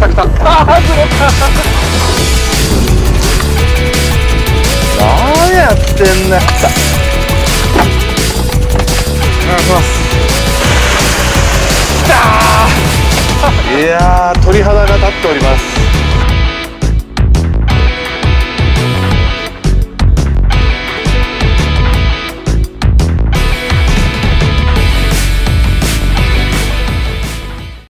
来た。ああ、ずれた。何やってんだ。来た。お願いします。来たー。いやー、鳥肌が立っております。